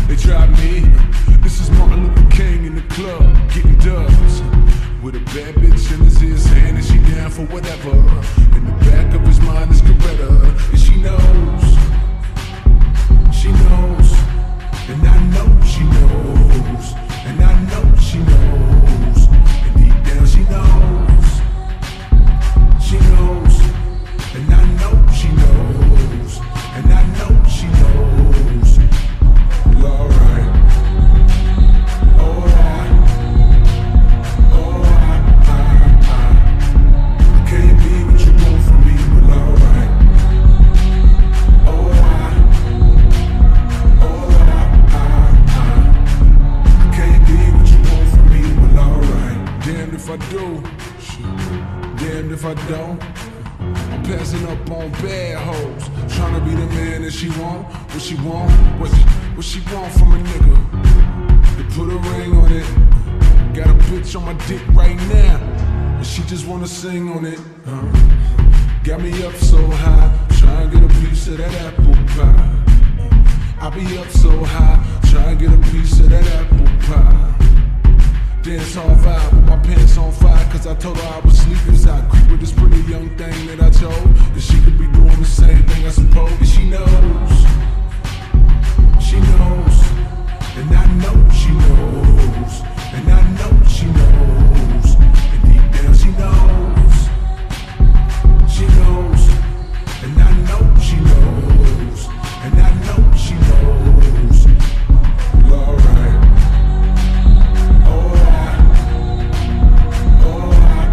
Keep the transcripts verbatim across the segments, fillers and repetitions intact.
they tried me. This is Martin Luther King in the club, getting dubs. With a bad bitch in his, his hand, and she down for whatever. In the back of his mind is Coretta, and she knows, she knows, and I know she knows, and I know she knows, and deep down she knows, she knows, and I know she knows, and I know she knows. Well, alright, alright, alright, I, I, I can't be what you want from me. Well, alright, alright, alright, I, I, I can't be what you want from me. Well, alright, damned if I do, damned if I don't. I'm passing up on bad hoes, trying to be the man that she want. What she want, what, what she want from a nigga, to put a ring on it. Got a bitch on my dick right now, and she just wanna sing on it. uh, Got me up so high, trying to get a piece of that apple pie. I be up so high, trying to get a piece of that apple pie. Dance hall vibe with my pants on fire, cause I told her I was sleeping inside. Creep with this pretty young thing that I told that she could be doing the same thing, I suppose. And she knows, she knows, and I know she knows, and I know she knows, and deep down she knows, she knows, and I know she knows, and I know she knows. Well, alright, alright, alright,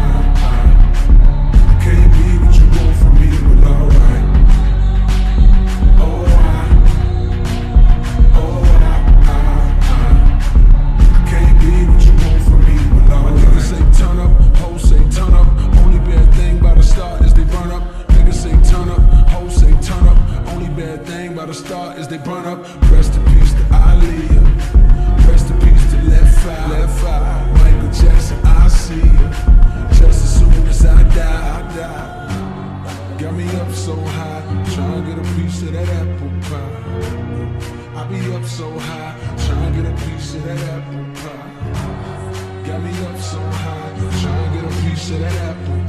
I, I can't be what you want from me. Well, alright, alright, alright, I, I can't be what you want from me. Well, alright. My niggas say turn up, hoes say turn up. Only bad thing by the start is they burn up. Niggas say turn up, hoes say turn up. Only bad thing by the start is they burn up. Rest in peace to Aaliyah, rest in peace to Left Eye, Left Eye. Michael Jackson, I see ya. Just as soon as I die, I die. Got me up so high, trying to get a piece of that apple pie. I be up so high, trying to get a piece of that apple pie. Got me up so high, trying to get a piece of that apple